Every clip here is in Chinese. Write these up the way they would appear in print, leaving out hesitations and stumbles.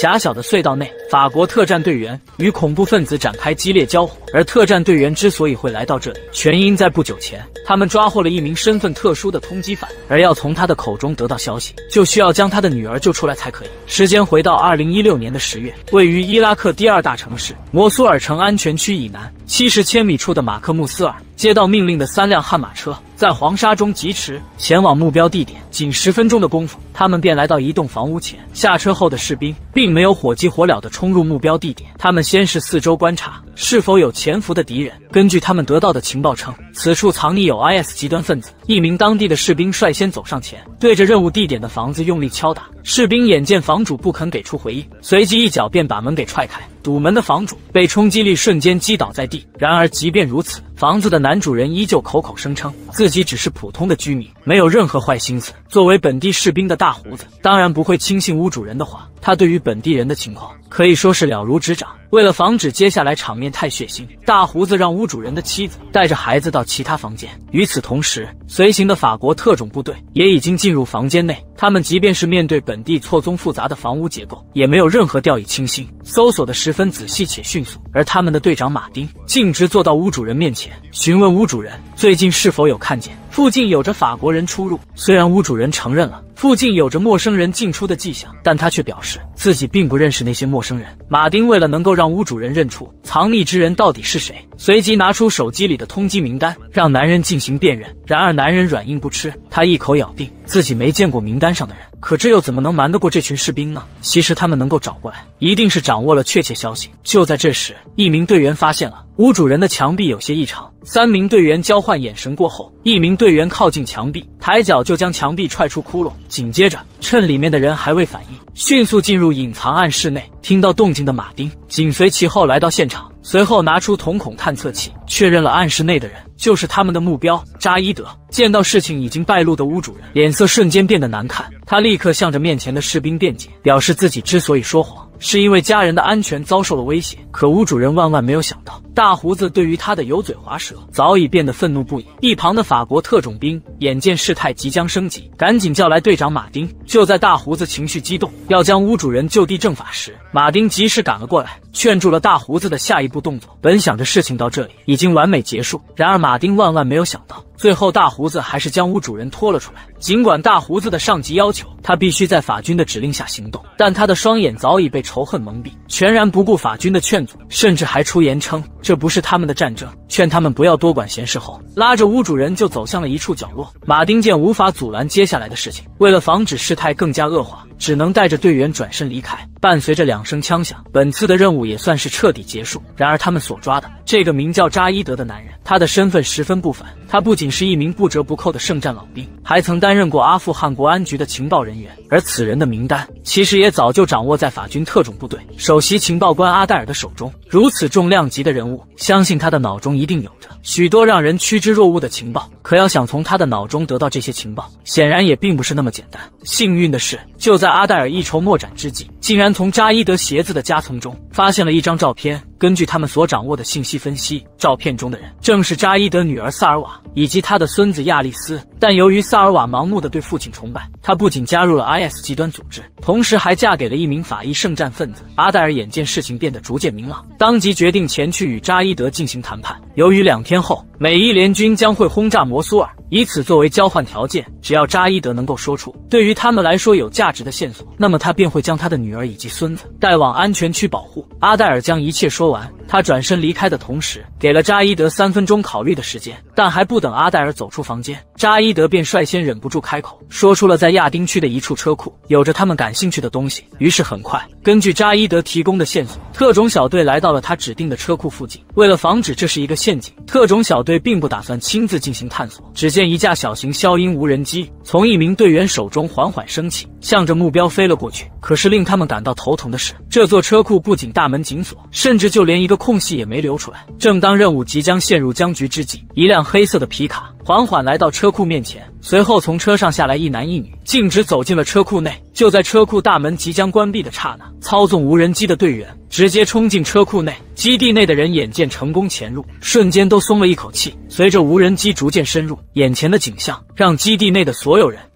狭小的隧道内，法国特战队员与恐怖分子展开激烈交火。而特战队员之所以会来到这里，全因在不久前，他们抓获了一名身份特殊的通缉犯，而要从他的口中得到消息，就需要将他的女儿救出来才可以。时间回到2016年的10月，位于伊拉克第2大城市摩苏尔城安全区以南70千米处的马克穆斯尔，接到命令的3辆悍马车在黄沙中疾驰前往目标地点，仅10分钟的功夫，他们便来到一栋房屋前。下车后的士兵并没有火急火燎地冲入目标地点，他们先是四周观察是否有潜伏的敌人。根据他们得到的情报称，此处藏匿有 IS 极端分子。一名当地的士兵率先走上前，对着任务地点的房子用力敲打。士兵眼见房主不肯给出回应，随即一脚便把门给踹开。堵门的房主被冲击力瞬间击倒在地。然而即便如此，房子的男主人依旧口口声称自己只是普通的居民，没有任何坏心思。作为本地士兵的大胡子当然不会轻信屋主人的话，他对于本地人的情况可以说是了如指掌。为了防止接下来场面太血腥，大胡子让屋主人的妻子带着孩子到其他房间。与此同时，随行的法国特种部队也已经进入房间内。他们即便是面对本地错综复杂的房屋结构，也没有任何掉以轻心，搜索的十分仔细且迅速。而他们的队长马丁径直坐到屋主人面前，询问屋主人最近是否有看见附近有着法国人出入。虽然屋主人承认了附近有着陌生人进出的迹象，但他却表示自己并不认识那些陌生人。马丁为了能够让屋主人认出藏匿之人到底是谁，随即拿出手机里的通缉名单，让男人进行辨认。然而男人软硬不吃，他一口咬定自己没见过名单上的人。可这又怎么能瞒得过这群士兵呢？其实他们能够找过来，一定是掌握了确切消息。就在这时，一名队员发现了屋主人的墙壁有些异常。3名队员交换眼神过后，一名队员靠近墙壁，抬脚就将墙壁踹出窟窿。紧接着，趁里面的人还未反应，迅速进入隐藏暗室内。听到动静的马丁紧随其后来到现场，随后拿出瞳孔探测器，确认了暗室内的人就是他们的目标扎伊德。见到事情已经败露的屋主人脸色瞬间变得难看，他立刻向着面前的士兵辩解，表示自己之所以说谎是因为家人的安全遭受了威胁。可屋主人万万没有想到，大胡子对于他的油嘴滑舌早已变得愤怒不已。一旁的法国特种兵眼见事态即将升级，赶紧叫来队长马丁。就在大胡子情绪激动要将屋主人就地正法时，马丁及时赶了过来，劝住了大胡子的下一步动作。本想着事情到这里已经完美结束，然而马丁万万没有想到，最后大胡子还是将屋主人拖了出来。尽管大胡子的上级要求他必须在法军的指令下行动，但他的双眼早已被仇恨蒙蔽，全然不顾法军的劝阻，甚至还出言称这不是他们的战争，劝他们不要多管闲事后，拉着屋主人就走向了一处角落。马丁见无法阻拦接下来的事情，为了防止事态更加恶化，只能带着队员转身离开。伴随着2声枪响，本次的任务也算是彻底结束。然而他们所抓的这个名叫扎伊德的男人，他的身份十分不凡。他不仅是一名不折不扣的圣战老兵，还曾担任过阿富汗国安局的情报人员。而此人的名单其实也早就掌握在法军特种部队首席情报官阿黛尔的手中。如此重量级的人物，相信他的脑中一定有着许多让人趋之若鹜的情报。可要想从他的脑中得到这些情报，显然也并不是那么简单。幸运的是，就在阿黛尔一筹莫展之际，竟然从扎伊德鞋子的夹层中发现了一张照片。根据他们所掌握的信息分析，照片中的人正是扎伊德女儿萨尔瓦以及他的孙子亚历斯。但由于萨尔瓦盲目的对父亲崇拜，他不仅加入了 IS 极端组织，同时还嫁给了一名法裔圣战分子。阿黛尔眼见事情变得逐渐明朗，当即决定前去与扎伊德进行谈判。由于2天后美伊联军将会轰炸摩苏尔，以此作为交换条件，只要扎伊德能够说出对于他们来说有价值的线索，那么他便会将他的女儿以及孙子带往安全区保护。阿黛尔将一切说完，他转身离开的同时，给了扎伊德3分钟考虑的时间。但还不等阿黛尔走出房间，扎伊德便率先忍不住开口，说出了在亚丁区的一处车库有着他们感兴趣的东西。于是很快，根据扎伊德提供的线索，特种小队来到了他指定的车库附近。为了防止这是一个陷阱，特种小队并不打算亲自进行探索。只见一架小型消音无人机从一名队员手中缓缓升起，向着目标飞了过去。可是令他们感到头疼的是，这座车库不仅大门紧锁，甚至就连一个空隙也没留出来。正当任务即将陷入僵局之际，一辆黑色的皮卡缓缓来到车库面前，随后从车上下来一男一女，径直走进了车库内。就在车库大门即将关闭的刹那，操纵无人机的队员直接冲进车库内。基地内的人眼见成功潜入，瞬间都松了一口气。随着无人机逐渐深入，眼前的景象让基地内的所有人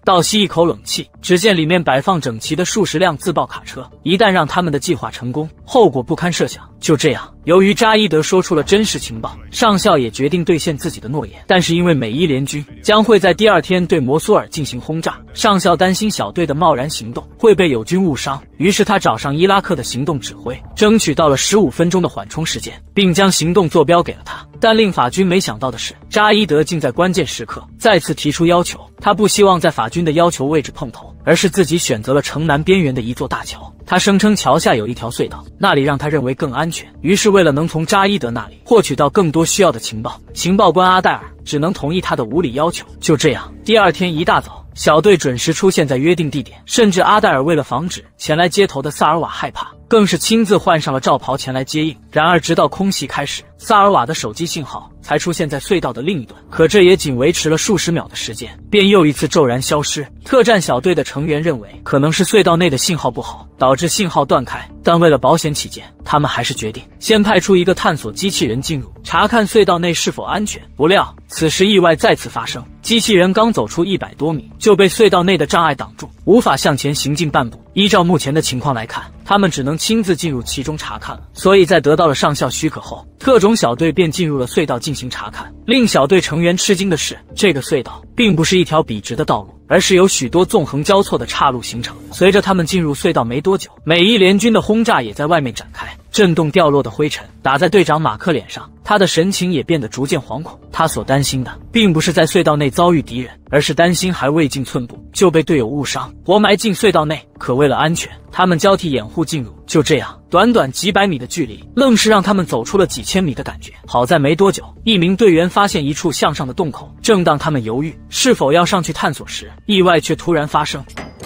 倒吸一口冷气，只见里面摆放整齐的数十辆自爆卡车，一旦让他们的计划成功，后果不堪设想。就这样，由于扎伊德说出了真实情报，上校也决定兑现自己的诺言。但是因为美伊联军将会在第二天对摩苏尔进行轰炸，上校担心小队的贸然行动会被友军误伤，于是他找上伊拉克的行动指挥，争取到了15分钟的缓冲时间，并将行动坐标给了他。但令法军没想到的是，扎伊德竟在关键时刻再次提出要求。他不希望在法军的要求位置碰头，而是自己选择了城南边缘的一座大桥。他声称桥下有一条隧道，那里让他认为更安全。于是为了能从扎伊德那里获取到更多需要的情报，情报官阿戴尔只能同意他的无理要求。就这样，第二天一大早，小队准时出现在约定地点，甚至阿戴尔为了防止前来接头的萨尔瓦害怕，更是亲自换上了罩袍前来接应。然而直到空袭开始，萨尔瓦的手机信号才出现在隧道的另一端，可这也仅维持了数十秒的时间，便又一次骤然消失。特战小队的成员认为可能是隧道内的信号不好，导致信号断开，但为了保险起见，他们还是决定先派出一个探索机器人进入，查看隧道内是否安全。不料此时意外再次发生，机器人刚走出100多米，就被隧道内的障碍挡住，无法向前行进半步。依照目前的情况来看，他们只能亲自进入其中查看了。所以在得到了上校许可后，特种小队便进入了隧道进行查看。令小队成员吃惊的是，这个隧道并不是一条笔直的道路，而是由许多纵横交错的岔路形成。随着他们进入隧道没多久，美伊联军的轰炸也在外面展开，震动掉落的灰尘打在队长马克脸上，他的神情也变得逐渐惶恐。他所担心的并不是在隧道内遭遇敌人，而是担心还未进寸步就被队友误伤，活埋进隧道内。可为了安全，他们交替掩护进入。就这样，短短几百米的距离，愣是让他们走出了几千米的感觉。好在没多久，一名队员发现一处向上的洞口，正当他们犹豫是否要上去探索时，意外却突然发生。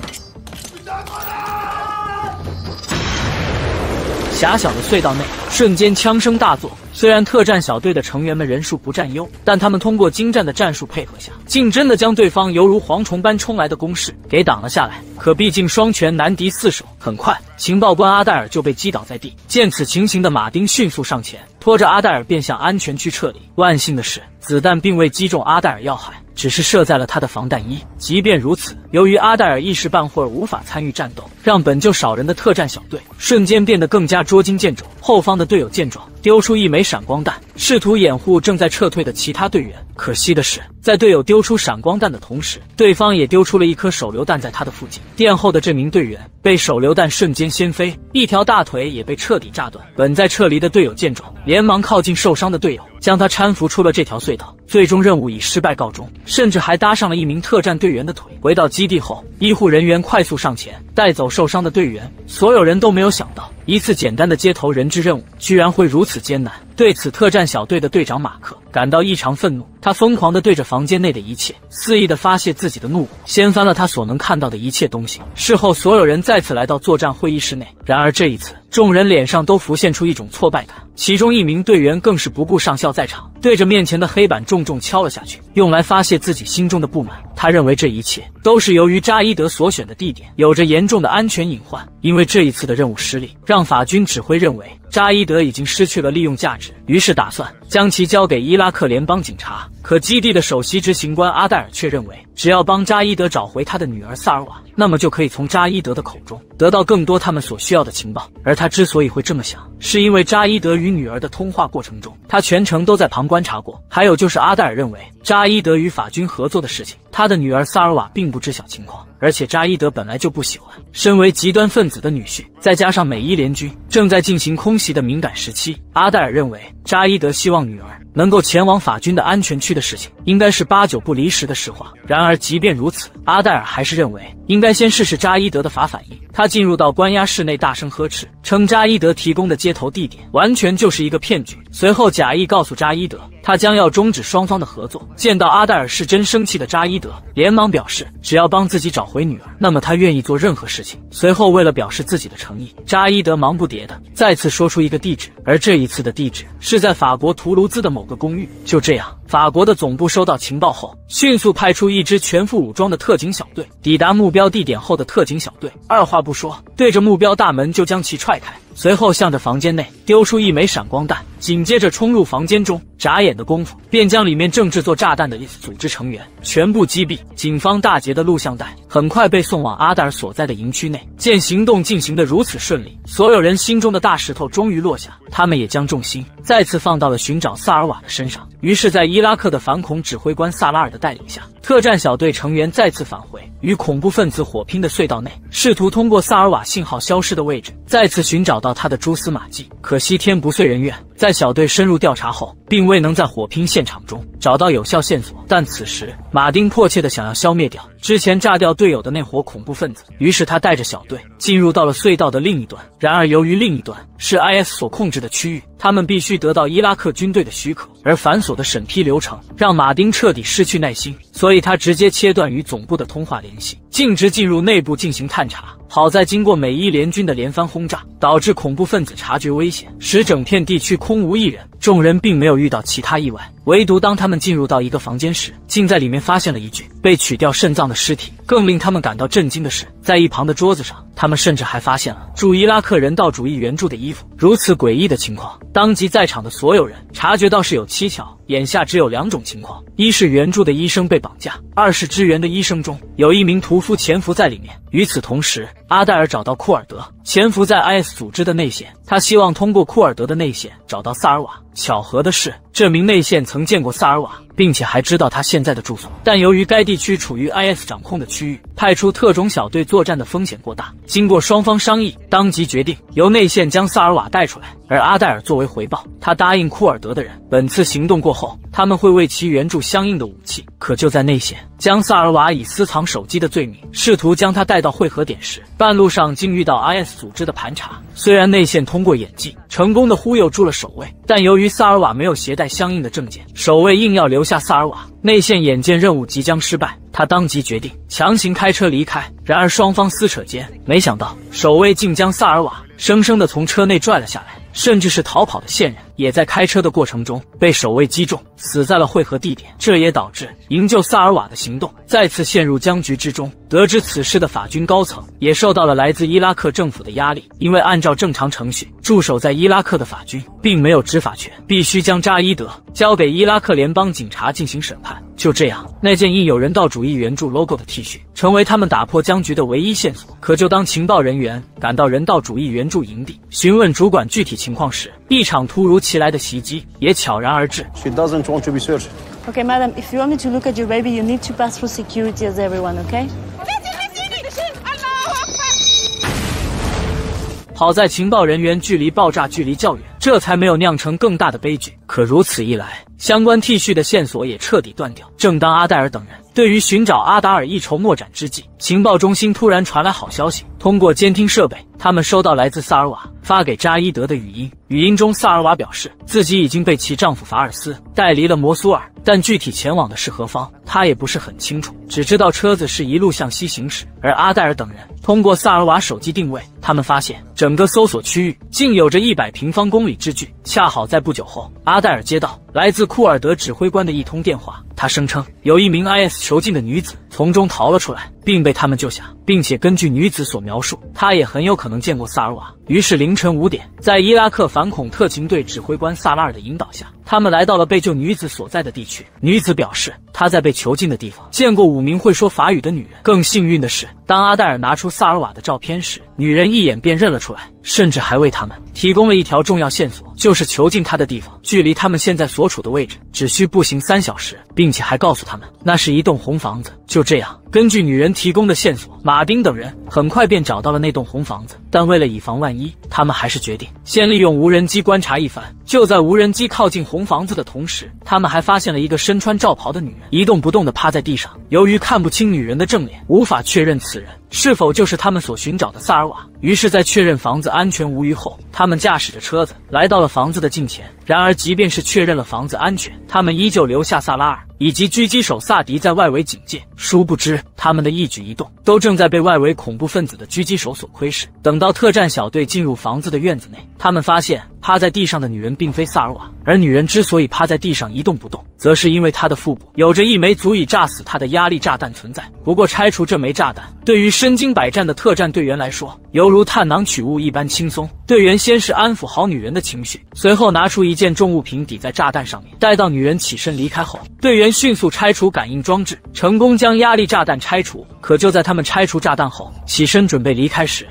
狭小的隧道内瞬间枪声大作，虽然特战小队的成员们人数不占优，但他们通过精湛的战术配合下，竟真的将对方犹如蝗虫般冲来的攻势给挡了下来。可毕竟双拳难敌四手，很快情报官阿戴尔就被击倒在地。见此情形的马丁迅速上前，拖着阿戴尔便向安全区撤离。万幸的是，子弹并未击中阿戴尔要害，只是射在了他的防弹衣。即便如此，由于阿戴尔一时半会儿无法参与战斗，让本就少人的特战小队瞬间变得更加捉襟见肘。后方的队友见状，丢出一枚闪光弹，试图掩护正在撤退的其他队员。可惜的是，在队友丢出闪光弹的同时，对方也丢出了一颗手榴弹在他的附近。殿后的这名队员被手榴弹瞬间掀飞，一条大腿也被彻底炸断。本在撤离的队友见状，连忙靠近受伤的队友，将他搀扶出了这条隧道。最终任务以失败告终，甚至还搭上了一名特战队员的腿。回到基地后，医护人员快速上前带走受伤的队员。所有人都没有想到，一次简单的接头人质任务居然会如此艰难。对此，特战小队的队长马克感到异常愤怒，他疯狂地对着房间内的一切肆意地发泄自己的怒火，掀翻了他所能看到的一切东西。事后，所有人再次来到作战会议室内，然而这一次，众人脸上都浮现出一种挫败感。其中一名队员更是不顾上校在场，对着面前的黑板重重敲了下去，用来发泄自己心中的不满。他认为这一切都是由于扎伊德所选的地点有着严重的安全隐患，因为这一次的任务失利，让法军指挥认为扎伊德已经失去了利用价值，于是打算将其交给伊拉克联邦警察。可基地的首席执行官阿戴尔却认为，只要帮扎伊德找回他的女儿萨尔瓦，那么就可以从扎伊德的口中得到更多他们所需要的情报。而他之所以会这么想，是因为扎伊德与女儿的通话过程中，他全程都在旁观察过。还有就是阿戴尔认为，扎伊德与法军合作的事情，他的女儿萨尔瓦并不知晓情况，而且扎伊德本来就不喜欢身为极端分子的女婿，再加上美伊联军正在进行空袭的敏感时期，阿戴尔认为扎伊德希望女儿能够前往法军的安全区的事情，应该是8、9不离10的实话。然而即便如此，阿戴尔还是认为应该先试试扎伊德的法反应。他进入到关押室内，大声呵斥，称扎伊德提供的接头地点完全就是一个骗局。随后假意告诉扎伊德，他将要终止双方的合作。见到阿戴尔是真生气的扎伊德连忙表示，只要帮自己找回女儿，那么他愿意做任何事情。随后为了表示自己的诚意，扎伊德忙不迭的再次说出一个地址，而这一次的地址是在法国图卢兹的某个公寓。就这样，法国的总部收到情报后，迅速派出一支全副武装的特警小队。抵达目标地点后的特警小队二话不说，对着目标大门就将其踹开，随后向着房间内丢出一枚闪光弹，紧接着冲入房间中， 眨眼的功夫，便将里面正制作炸弹的 IS 组织成员全部击毙。警方大捷的录像带很快被送往阿黛尔所在的营区内。见行动进行得如此顺利，所有人心中的大石头终于落下，他们也将重心再次放到了寻找萨尔瓦的身上。于是，在伊拉克的反恐指挥官萨拉尔的带领下，特战小队成员再次返回与恐怖分子火拼的隧道内，试图通过萨尔瓦信号消失的位置再次寻找到他的蛛丝马迹。可惜天不遂人愿，在小队深入调查后，并未能在火拼现场中找到有效线索。但此时，马丁迫切地想要消灭掉之前炸掉队友的那伙恐怖分子，于是他带着小队进入到了隧道的另一端。然而，由于另一端是 IS 所控制的区域，他们必须得到伊拉克军队的许可，而繁琐的审批流程让马丁彻底失去耐心，所以他直接切断与总部的通话联系，径直进入内部进行探查。好在经过美伊联军的连番轰炸，导致恐怖分子察觉危险，使整片地区空无一人。众人并没有遇到其他意外，唯独当他们进入到一个房间时，竟在里面发现了一具被取掉肾脏的尸体。更令他们感到震惊的是，在一旁的桌子上，他们甚至还发现了驻伊拉克人道主义援助的衣服。如此诡异的情况，当即在场的所有人察觉到是有蹊跷。眼下只有两种情况：一是援助的医生被绑架，二是支援的医生中有一名屠夫潜伏在里面。与此同时，阿黛尔找到库尔德，潜伏在 IS 组织的内线，他希望通过库尔德的内线找到萨尔瓦。巧合的是，这名内线曾见过萨尔瓦，并且还知道他现在的住所。但由于该地区处于 IS 掌控的区域，派出特种小队作战的风险过大。经过双方商议，当即决定由内线将萨尔瓦带出来。而阿黛尔作为回报，他答应库尔德的人，本次行动过后，他们会为其援助相应的武器。可就在内线将萨尔瓦以私藏手机的罪名试图将他带到汇合点时，半路上竟遇到 IS 组织的盘查。虽然内线通过演技成功的忽悠住了守卫，但由于萨尔瓦没有携带相应的证件，守卫硬要留下萨尔瓦。内线眼见任务即将失败，他当即决定强行开车离开。然而双方撕扯间，没想到守卫竟将萨尔瓦生生的从车内拽了下来，甚至是逃跑的线人也在开车的过程中被守卫击中，死在了汇合地点。这也导致营救萨尔瓦的行动再次陷入僵局之中。得知此事的法军高层也受到了来自伊拉克政府的压力，因为按照正常程序，驻守在伊拉克的法军并没有执法权，必须将扎伊德交给伊拉克联邦警察进行审判。就这样，那件印有人道主义援助 logo 的 T 恤成为他们打破僵局的唯一线索。可就当情报人员赶到人道主义援助营地询问主管具体情况时，一场突如其来的袭击也悄然而至。 She doesn't want to be searched. Okay, madam, if you want me to look at your baby, you need to pass through security as everyone, okay? 好在情报人员距离爆炸距离较远，这才没有酿成更大的悲剧。可如此一来，相关 T 恤的线索也彻底断掉。正当阿黛尔等人对于寻找阿达尔一筹莫展之际，情报中心突然传来好消息。通过监听设备，他们收到来自萨尔瓦发给扎伊德的语音。语音中，萨尔瓦表示自己已经被其丈夫法尔斯带离了摩苏尔，但具体前往的是何方，他也不是很清楚，只知道车子是一路向西行驶。而阿黛尔等人通过萨尔瓦手机定位，他们发现整个搜索区域竟有着100平方公里之巨。恰好在不久后，阿黛尔接到来自库尔德指挥官的一通电话，他声称有一名 IS 囚禁的女子从中逃了出来，并被他们救下，并且根据女子所描述，她也很有可能见过萨尔瓦。于是凌晨5点，在伊拉克反恐特勤队指挥官萨拉尔的引导下，他们来到了被救女子所在的地区。女子表示，她在被囚禁的地方见过5名会说法语的女人。更幸运的是，当阿黛尔拿出萨尔瓦的照片时，女人一眼便认了出来，甚至还为他们提供了一条重要线索，就是囚禁她的地方距离他们现在所处的位置只需步行3小时，并且还告诉他们那是一栋红房子。就这样，根据女人提供的线索，马丁等人很快便找到了那栋红房子。但为了以防万一，他们还是决定先利用无人机观察一番。就在无人机靠近红房子的同时，他们还发现了一个身穿罩袍的女人一动不动地趴在地上。由于看不清女人的正脸，无法确认此人是否就是他们所寻找的萨尔瓦。于是在确认房子安全无虞后，他们驾驶着车子来到了房子的近前。然而即便是确认了房子安全，他们依旧留下萨拉尔以及狙击手萨迪在外围警戒。殊不知他们的一举一动都正在被外围恐怖分子的狙击手所窥视。等到特战小队进入房子的院子内，他们发现趴在地上的女人并非萨尔瓦，而女人之所以趴在地上一动不动，则是因为她的腹部有着一枚足以炸死她的压力炸弹存在。不过拆除这枚炸弹，对于身经百战的特战队员来说，犹如探囊取物一般轻松。队员先是安抚好女人的情绪，随后拿出一件重物品抵在炸弹上面。待到女人起身离开后，队员迅速拆除感应装置，成功将压力炸弹拆除。可就在他们拆除炸弹后，起身准备离开时，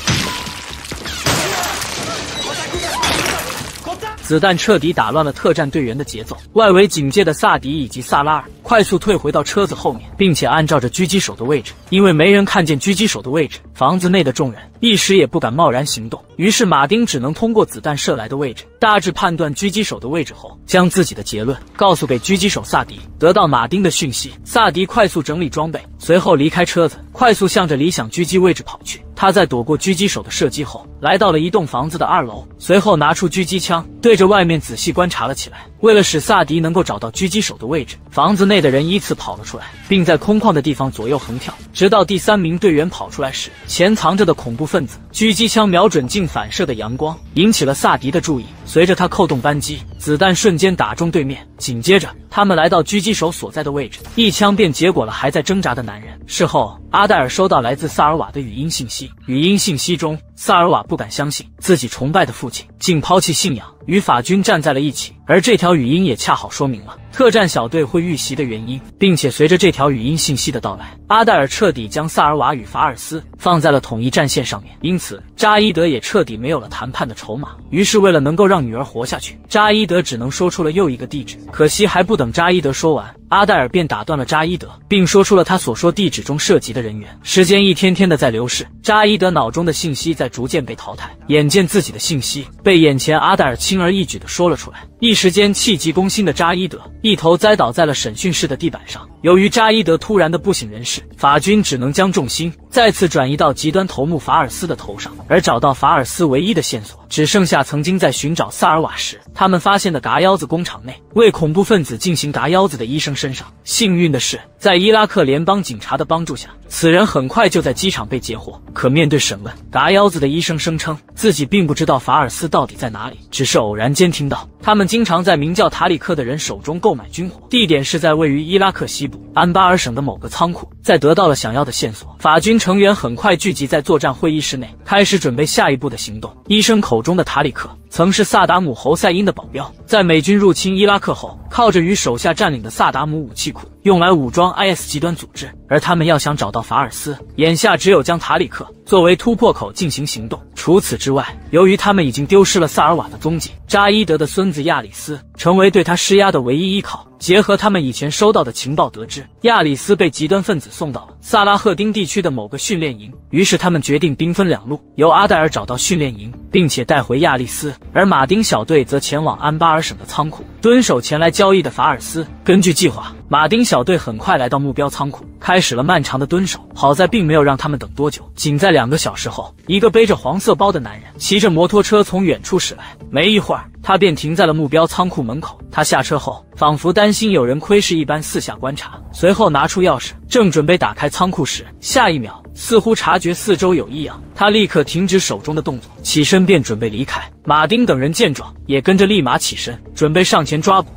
子弹彻底打乱了特战队员的节奏。外围警戒的萨迪以及萨拉尔快速退回到车子后面，并且按照着狙击手的位置。因为没人看见狙击手的位置，房子内的众人一时也不敢贸然行动。于是马丁只能通过子弹射来的位置，大致判断狙击手的位置后，将自己的结论告诉给狙击手萨迪。得到马丁的讯息，萨迪快速整理装备，随后离开车子，快速向着理想狙击位置跑去。他在躲过狙击手的射击后，来到了一栋房子的2楼，随后拿出狙击枪，对着外面仔细观察了起来。为了使萨迪能够找到狙击手的位置，房子内的人依次跑了出来，并在空旷的地方左右横跳，直到第3名队员跑出来时，潜藏着的恐怖分子狙击枪瞄准镜反射的阳光，引起了萨迪的注意。随着他扣动扳机，子弹瞬间打中对面。紧接着，他们来到狙击手所在的位置，一枪便结果了还在挣扎的男人。事后，阿黛尔收到来自萨尔瓦的语音信息，语音信息中，萨尔瓦不敢相信自己崇拜的父亲竟抛弃信仰，与法军站在了一起。而这条语音也恰好说明了特战小队会遇袭的原因，并且随着这条语音信息的到来，阿黛尔彻底将萨尔瓦与法尔斯放在了统一战线上面，因此扎伊德也彻底没有了谈判的筹码。于是为了能够让女儿活下去，扎伊德只能说出了又一个地址。可惜还不等扎伊德说完，阿黛尔便打断了扎伊德，并说出了他所说地址中涉及的人员。时间一天天的在流逝，扎伊德脑中的信息在逐渐被淘汰，眼见自己的信息被眼前阿黛尔轻而易举地说了出来，一时间气急攻心的扎伊德一头栽倒在了审讯室的地板上。由于扎伊德突然的不省人事，法军只能将重心再次转移到极端头目法尔斯的头上，而找到法尔斯唯一的线索只剩下曾经在寻找萨尔瓦时他们发现的嘎腰子工厂内为恐怖分子进行嘎腰子的医生身上。幸运的是，在伊拉克联邦警察的帮助下，此人很快就在机场被截获。可面对审问，嘎腰子的医生声称自己并不知道法尔斯到底在哪里，只是偶然间听到他们经常在名叫塔里克的人手中购买军火，地点是在位于伊拉克西部安巴尔省的某个仓库。在得到了想要的线索，法军成员很快聚集在作战会议室内，开始准备下一步的行动。医生口中的塔里克曾是萨达姆侯赛因的保镖，在美军入侵伊拉克后，靠着与手下占领的萨达姆武器库用来武装 IS 极端组织，而他们要想找到法尔斯，眼下只有将塔里克作为突破口进行行动。除此之外，由于他们已经丢失了萨尔瓦的踪迹，扎伊德的孙子亚里斯成为对他施压的唯一依靠。结合他们以前收到的情报得知，亚里斯被极端分子送到了萨拉赫丁地区的某个训练营，于是他们决定兵分两路，由阿黛尔找到训练营，并且带回亚里斯，而马丁小队则前往安巴尔省的仓库，蹲守前来交易的法尔斯。根据计划，马丁小队很快来到目标仓库，开始了漫长的蹲守。好在并没有让他们等多久，仅在2个小时后，一个背着黄色包的男人骑着摩托车从远处驶来，没一会儿他便停在了目标仓库门口。他下车后，仿佛担心有人窥视一般四下观察，随后拿出钥匙，正准备打开仓库时，下一秒似乎察觉四周有异样，他立刻停止手中的动作，起身便准备离开。马丁等人见状也跟着立马起身，准备上前抓捕。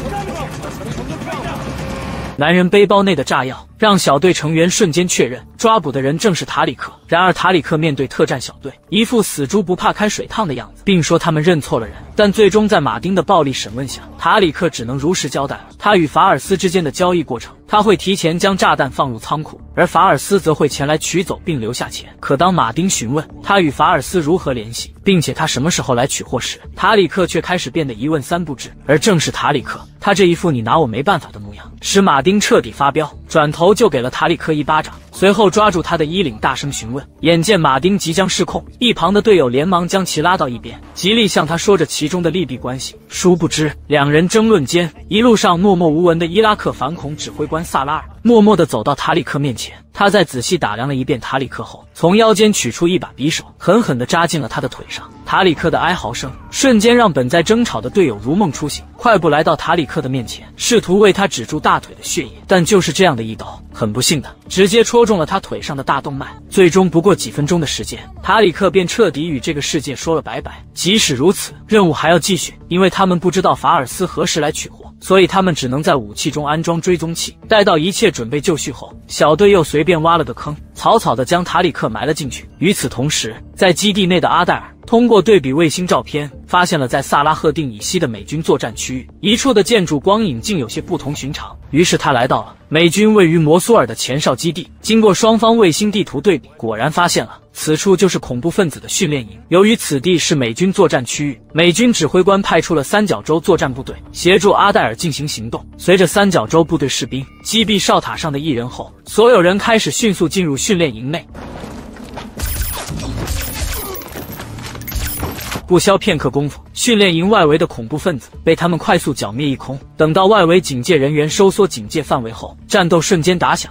男人背包内的炸药让小队成员瞬间确认抓捕的人正是塔里克。然而塔里克面对特战小队一副死猪不怕开水烫的样子，并说他们认错了人，但最终在马丁的暴力审问下，塔里克只能如实交代了他与法尔斯之间的交易过程。他会提前将炸弹放入仓库，而法尔斯则会前来取走并留下钱。可当马丁询问他与法尔斯如何联系，并且他什么时候来取货时，塔里克却开始变得一问三不知。而正是塔里克，他这一副你拿我没办法的模样，使马丁彻底发飙，转头就给了塔里克一巴掌，随后抓住他的衣领大声询问。眼见马丁即将失控，一旁的队友连忙将其拉到一边，极力向他说着其中的利弊关系。殊不知两人争论间，一路上默默无闻的伊拉克反恐指挥官萨拉尔默默地走到塔里克面前，他在仔细打量了一遍塔里克后，从腰间取出一把匕首，狠狠地扎进了他的腿上。塔里克的哀嚎声瞬间让本在争吵的队友如梦初醒，快步来到塔里克的面前，试图为他止住大腿的血液。但就是这样的一刀，很不幸的， 直接戳中了他腿上的大动脉。最终不过几分钟的时间，塔里克便彻底与这个世界说了拜拜。即使如此，任务还要继续，因为他们不知道法尔斯何时来取货，所以他们只能在武器中安装追踪器。待到一切准备就绪后，小队又随便挖了个坑，草草地将塔里克埋了进去。与此同时，在基地内的阿黛尔通过对比卫星照片，发现了在萨拉赫定以西的美军作战区域，一处的建筑光影竟有些不同寻常。于是他来到了美军位于摩苏尔的前哨基地，经过双方卫星地图对比，果然发现了此处就是恐怖分子的训练营。由于此地是美军作战区域，美军指挥官派出了三角洲作战部队协助阿黛尔进行行动。随着三角洲部队士兵击毙哨塔上的一人后，所有人开始迅速进入训练营内。不消片刻功夫，训练营外围的恐怖分子被他们快速剿灭一空。等到外围警戒人员收缩警戒范围后，战斗瞬间打响。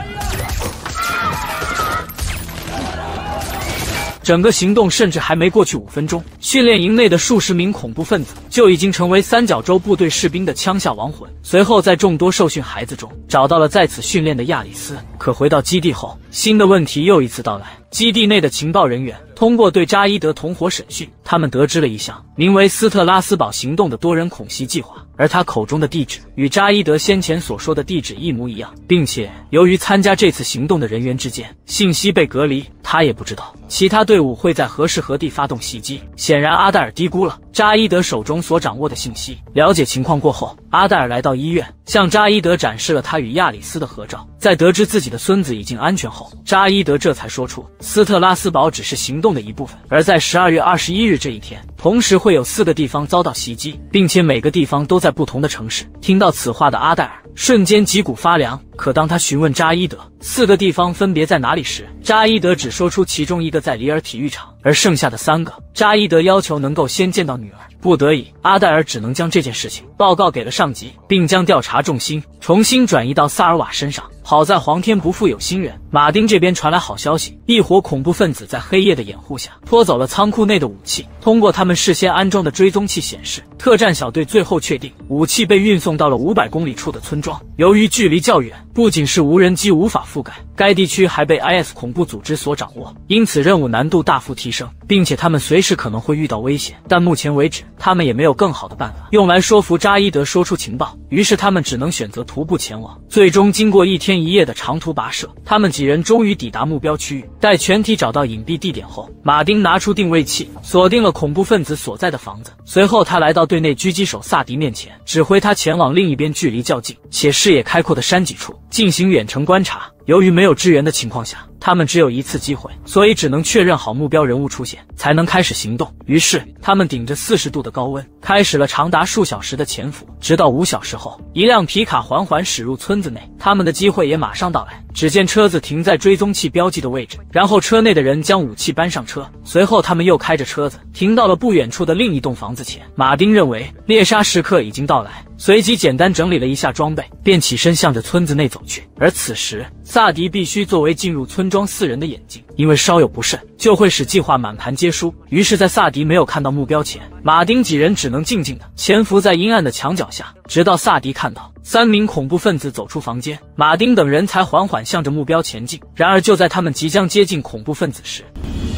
整个行动甚至还没过去5分钟，训练营内的数十名恐怖分子就已经成为三角洲部队士兵的枪下亡魂。随后在众多受训孩子中找到了在此训练的亚里斯，可回到基地后，新的问题又一次到来。基地内的情报人员通过对扎伊德同伙审讯，他们得知了一项名为斯特拉斯堡行动的多人恐袭计划，而他口中的地址与扎伊德先前所说的地址一模一样，并且由于参加这次行动的人员之间信息被隔离，他也不知道其他队伍会在何时何地发动袭击。显然阿黛尔低估了扎伊德手中所掌握的信息。了解情况过后，阿黛尔来到医院，向扎伊德展示了他与亚里斯的合照。在得知自己的孙子已经安全后，扎伊德这才说出斯特拉斯堡只是行动的一部分，而在12月21日这一天，同时会有4个地方遭到袭击，并且每个地方都在不同的城市。听到此话的阿黛尔瞬间脊骨发凉，可当他询问扎伊德4个地方分别在哪里时，扎伊德只说出其中一个在里尔体育场，而剩下的3个，扎伊德要求能够先见到女儿。不得已，阿黛尔只能将这件事情报告给了上级，并将调查重心重新转移到萨尔瓦身上。好在皇天不负有心人，马丁这边传来好消息，一伙恐怖分子在黑夜的掩护下拖走了仓库内的武器。通过他们事先安装的追踪器显示，特战小队最后确定武器被运送到了500公里处的村庄。由于距离较远，不仅是无人机无法覆盖，该地区还被 IS 恐怖组织所掌握，因此任务难度大幅提升，并且他们随时可能会遇到危险。但目前为止，他们也没有更好的办法用来说服扎伊德说出情报，于是他们只能选择徒步前往。最终经过1天1夜的长途跋涉，他们几人终于抵达目标区域。待全体找到隐蔽地点后，马丁拿出定位器锁定了恐怖分子所在的房子。随后他来到队内狙击手萨迪面前，指挥他前往另一边距离较近且视野开阔的山脊处进行远程观察。由于没有支援的情况下，他们只有一次机会，所以只能确认好目标人物出现才能开始行动。于是他们顶着40度的高温开始了长达数小时的潜伏，直到5小时后，一辆皮卡缓缓驶入村子内，他们的机会也马上到来。只见车子停在追踪器标记的位置，然后车内的人将武器搬上车，随后他们又开着车子停到了不远处的另一栋房子前。马丁认为猎杀时刻已经到来，随即简单整理了一下装备，便起身向着村子内走去。而此时萨迪必须作为进入村庄4人的眼睛，因为稍有不慎就会使计划满盘皆输。于是在萨迪没有看到目标前，马丁几人只能静静地潜伏在阴暗的墙角下，直到萨迪看到3名恐怖分子走出房间，马丁等人才缓缓向着目标前进。然而就在他们即将接近恐怖分子时，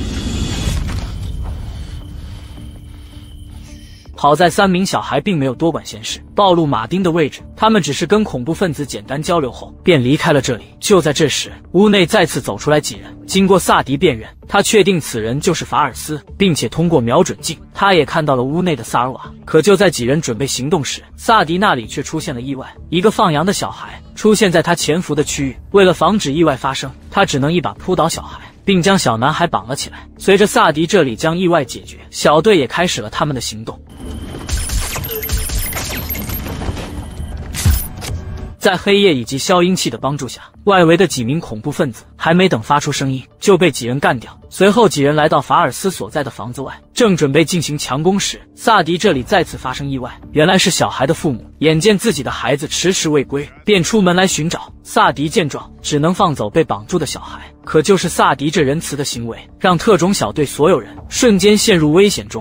好在3名小孩并没有多管闲事，暴露马丁的位置，他们只是跟恐怖分子简单交流后便离开了这里。就在这时，屋内再次走出来几人，经过萨迪辨认，他确定此人就是法尔斯，并且通过瞄准镜，他也看到了屋内的萨尔瓦。可就在几人准备行动时，萨迪那里却出现了意外，一个放羊的小孩出现在他潜伏的区域。为了防止意外发生，他只能一把扑倒小孩，并将小男孩绑了起来。随着萨迪这里将意外解决，小队也开始了他们的行动。在黑夜以及消音器的帮助下，外围的几名恐怖分子还没等发出声音，就被几人干掉。随后几人来到法尔斯所在的房子外，正准备进行强攻时，萨迪这里再次发生意外。原来是小孩的父母眼见自己的孩子迟迟未归，便出门来寻找。萨迪见状，只能放走被绑住的小孩。可就是萨迪这仁慈的行为，让特种小队所有人瞬间陷入危险中。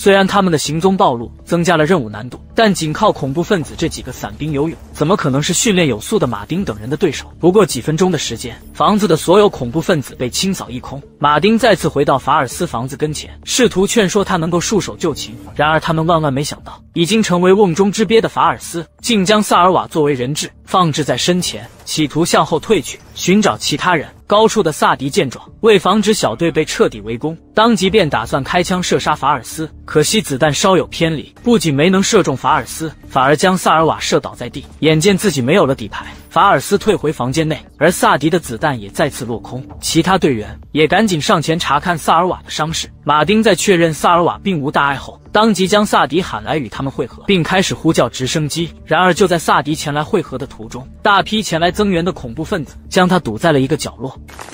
虽然他们的行踪暴露，增加了任务难度，但仅靠恐怖分子这几个散兵游勇，怎么可能是训练有素的马丁等人的对手？不过几分钟的时间，房子的所有恐怖分子被清扫一空。马丁再次回到法尔斯房子跟前，试图劝说他能够束手就擒。然而他们万万没想到，已经成为瓮中之鳖的法尔斯，竟将萨尔瓦作为人质放置在身前，企图向后退去，寻找其他人。高处的萨迪见状，为防止小队被彻底围攻，当即便打算开枪射杀法尔斯。可惜子弹稍有偏离，不仅没能射中法尔斯，反而将萨尔瓦射倒在地。眼见自己没有了底牌，法尔斯退回房间内，而萨迪的子弹也再次落空。其他队员也赶紧上前查看萨尔瓦的伤势。马丁在确认萨尔瓦并无大碍后，当即将萨迪喊来与他们会合，并开始呼叫直升机。然而就在萨迪前来会合的途中，大批前来增援的恐怖分子将他堵在了一个角落。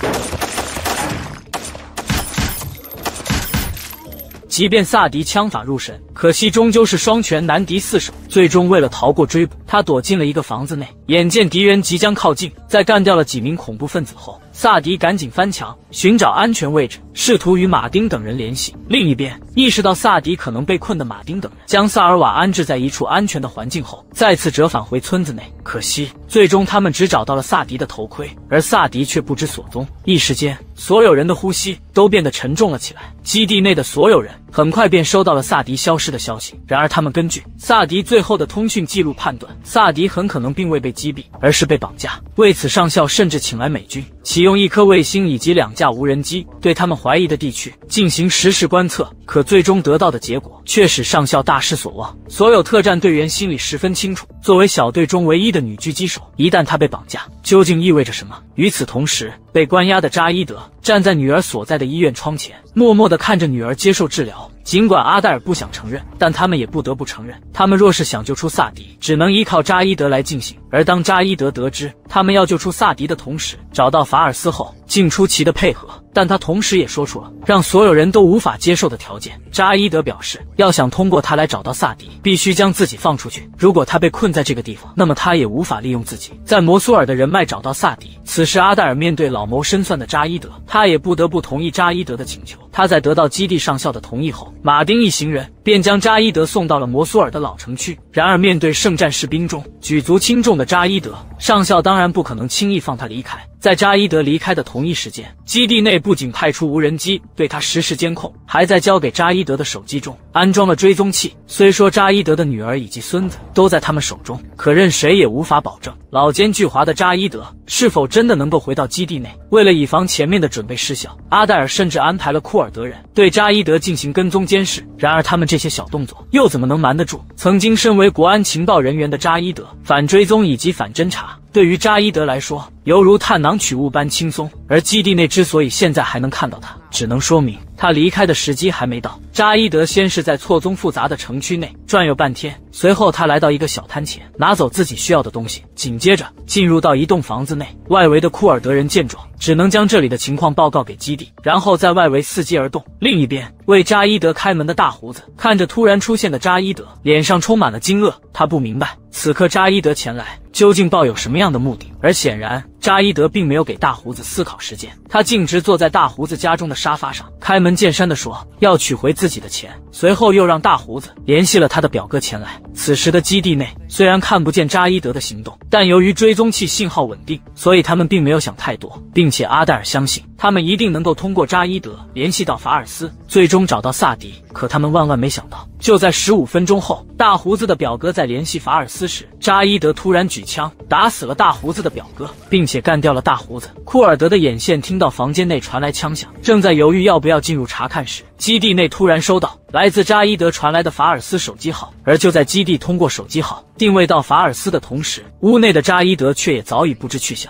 即便萨迪枪法入神，可惜终究是双拳难敌四手。最终为了逃过追捕，他躲进了一个房子内。眼见敌人即将靠近，在干掉了几名恐怖分子后，萨迪赶紧翻墙寻找安全位置，试图与马丁等人联系。另一边，意识到萨迪可能被困的马丁等人将萨尔瓦安置在一处安全的环境后，再次折返回村子内。可惜最终他们只找到了萨迪的头盔，而萨迪却不知所踪。一时间，所有人的呼吸都变得沉重了起来。基地内的所有人很快便收到了萨迪消失的消息。然而他们根据萨迪最后的通讯记录判断，萨迪很可能并未被击毙，而是被绑架。为此，上校甚至请来美军，启用1颗卫星以及2架无人机，对他们怀疑的地区进行实时观测。可最终得到的结果却使上校大失所望。所有特战队员心里十分清楚，作为小队中唯一的女狙击手，一旦她被绑架，究竟意味着什么？与此同时，被关押的扎伊德站在女儿所在的医院窗前，默默地看着女儿接受治疗。尽管阿黛尔不想承认，但他们也不得不承认，他们若是想救出萨迪，只能依靠扎伊德来进行。而当扎伊德得知他们要救出萨迪的同时，找到法尔斯后，竟出奇的配合。但他同时也说出了让所有人都无法接受的条件。扎伊德表示，要想通过他来找到萨迪，必须将自己放出去。如果他被困在这个地方，那么他也无法利用自己在摩苏尔的人脉找到萨迪。此时阿黛尔面对老谋深算的扎伊德，他也不得不同意扎伊德的请求。他在得到基地上校的同意后，马丁一行人便将扎伊德送到了摩苏尔的老城区。然而面对圣战士兵中举足轻重的扎伊德，上校当然不可能轻易放他离开。在扎伊德离开的同一时间，基地内不仅派出无人机对他实时监控，还在交给扎伊德的手机中安装了追踪器。虽说扎伊德的女儿以及孙子都在他们手中，可任谁也无法保证老奸巨猾的扎伊德是否真的能够回到基地内。为了以防前面的准备失效，阿黛尔甚至安排了库尔德人对扎伊德进行跟踪监视。然而他们这些小动作又怎么能瞒得住曾经身为国安情报人员的扎伊德？反追踪以及反侦查对于扎伊德来说犹如探囊取物般轻松，而基地内之所以现在还能看到他，只能说明他离开的时机还没到。扎伊德先是在错综复杂的城区内转悠半天，随后他来到一个小摊前，拿走自己需要的东西，紧接着进入到一栋房子内。外围的库尔德人见状，只能将这里的情况报告给基地，然后在外围伺机而动。另一边，为扎伊德开门的大胡子看着突然出现的扎伊德，脸上充满了惊愕。他不明白此刻扎伊德前来究竟抱有什么样的目的，而显然扎伊德并没有给大胡子思考时间，他径直坐在大胡子家中的沙发上，开门见山地说要取回自己的钱，随后又让大胡子联系了他的表哥前来。此时的基地内虽然看不见扎伊德的行动，但由于追踪器信号稳定，所以他们并没有想太多，并且阿黛尔相信他们一定能够通过扎伊德联系到法尔斯，最终找到萨迪。可他们万万没想到，就在15分钟后，大胡子的表哥在联系法尔斯时，扎伊德突然举枪打死了大胡子的表哥，并且干掉了大胡子。库尔德的眼线听到房间内传来枪响，正在犹豫要不要进入查看时，基地内突然收到来自扎伊德传来的法尔斯手机号。而就在基地通过手机号定位到法尔斯的同时，屋内的扎伊德却也早已不知去向。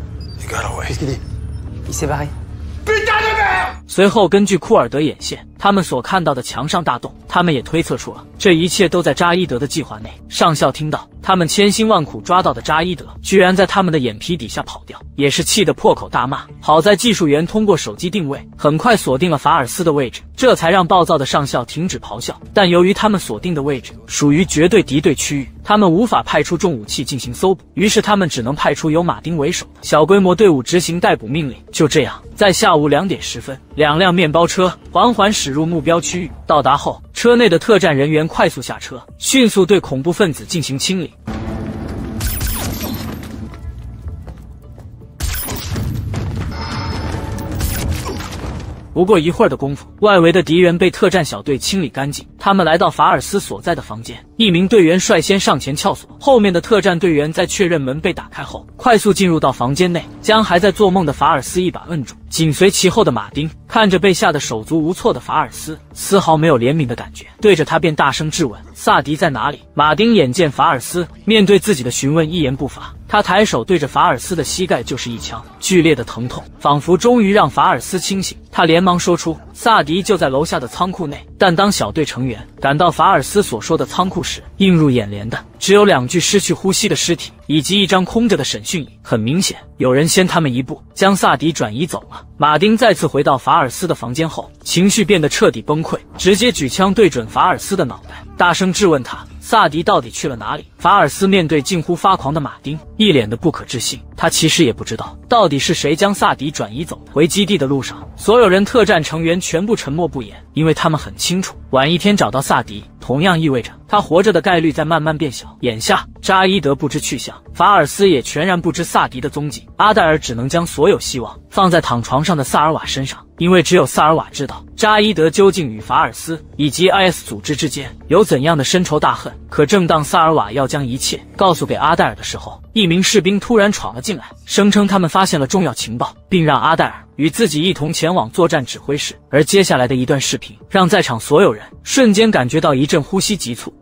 随后根据库尔德眼线，他们所看到的墙上大洞，他们也推测出了这一切都在扎伊德的计划内。上校听到他们千辛万苦抓到的扎伊德居然在他们的眼皮底下跑掉，也是气得破口大骂。好在技术员通过手机定位很快锁定了法尔斯的位置，这才让暴躁的上校停止咆哮。但由于他们锁定的位置属于绝对敌对区域，他们无法派出重武器进行搜捕，于是他们只能派出由马丁为首的小规模队伍执行逮捕命令。就这样，在下午2点10分， 2辆面包车缓缓驶入目标区域。到达后，车内的特战人员快速下车，迅速对恐怖分子进行清理。不过一会儿的功夫，外围的敌人被特战小队清理干净。他们来到法尔斯所在的房间，一名队员率先上前撬锁，后面的特战队员在确认门被打开后，快速进入到房间内，将还在做梦的法尔斯一把摁住。紧随其后的马丁看着被吓得手足无措的法尔斯，丝毫没有怜悯的感觉，对着他便大声质问：“萨迪在哪里？”马丁眼见法尔斯面对自己的询问一言不发，他抬手对着法尔斯的膝盖就是一枪，剧烈的疼痛仿佛终于让法尔斯清醒。他连忙说出：“萨迪就在楼下的仓库内。”但当小队成员赶到法尔斯所说的仓库时，映入眼帘的只有2具失去呼吸的尸体以及一张空着的审讯椅。很明显，有人先他们一步将萨迪转移走了。马丁再次回到法尔斯的房间后，情绪变得彻底崩溃，直接举枪对准法尔斯的脑袋，大声质问他：“萨迪到底去了哪里？”法尔斯面对近乎发狂的马丁，一脸的不可置信。他其实也不知道到底是谁将萨迪转移走的。回基地的路上，所有人特战成员全部沉默不言，因为他们很清楚，晚一天找到萨迪，同样意味着他活着的概率在慢慢变小。眼下，扎伊德不知去向，法尔斯也全然不知萨迪的踪迹。阿黛尔只能将所有希望放在躺床上的萨尔瓦身上，因为只有萨尔瓦知道扎伊德究竟与法尔斯以及 IS 组织之间有怎样的深仇大恨。可正当萨尔瓦要将一切告诉给阿黛尔的时候，一名士兵突然闯了进来，声称他们发现了重要情报，并让阿黛尔与自己一同前往作战指挥室。而接下来的一段视频让在场所有人瞬间感觉到一阵呼吸急促。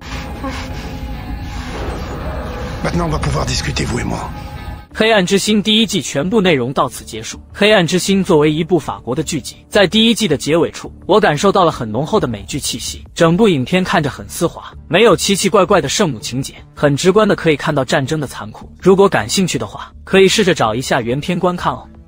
黑暗之心第1季全部内容到此结束。黑暗之心作为一部法国的剧集，在第1季的结尾处，我感受到了很浓厚的美剧气息。整部影片看着很丝滑，没有奇奇怪怪的圣母情节，很直观的可以看到战争的残酷。如果感兴趣的话，可以试着找一下原片观看哦。